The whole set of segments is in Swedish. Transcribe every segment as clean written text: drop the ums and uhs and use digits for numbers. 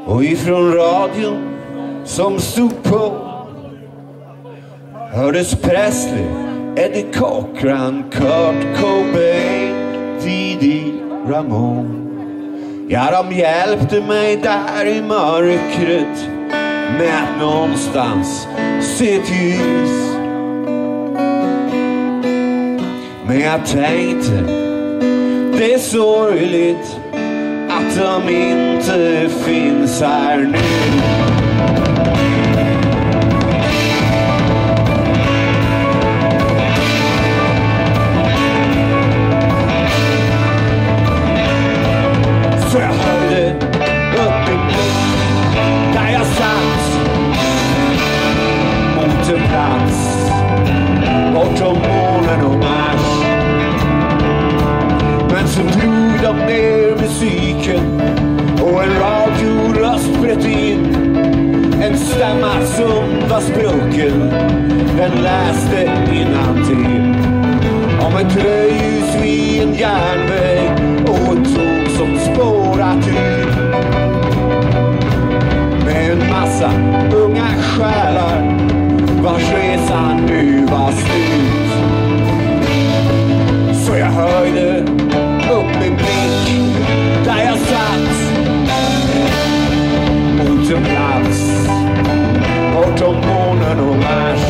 Och ifrån radion som stod på hördes Presley, Eddie Cochran, Kurt Cobain, Didi Ramone. Ja, de hjälpte mig där i mörkret med att någonstans se ett ljus. Men jag tänkte, det är sorgligt att de inte finns här nu. Så jag höjde upp min blick där jag satt mot en plats bortom månen och Mars. Men så drog de ner musiken och en radioröst bröt in. En stämma som var sprucken, den läste innantill om ett röjhus vid en järnväg och ett tåg som spårat ut med en massa unga själar vars resa nu var slut. Så jag höjde upp min blick där jag satt mot en plats bortom månen och Mars.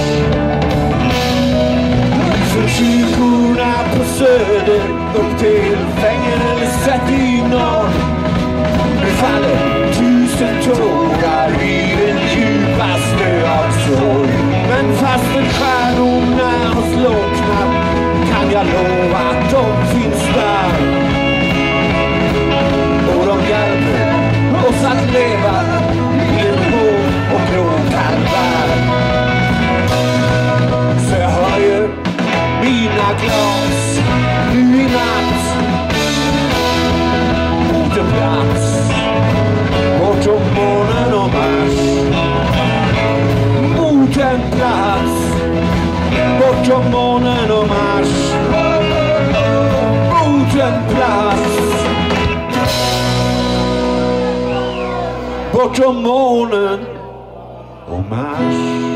Från kyrkorna på söder upp till fängelset i norr. Nu faller 1000 tårar vid den djupaste av sorg. Men fast stjärnorna har slocknat kan jag lova att de finns där. Och de hjälper oss att leva i en hård och gråkall värld. Så jag höjer mina glas nu i natt mot en plats bortom månen och Mars. Mot en plats bortom månen och Mars. Mot en plats bortom månen och Mars.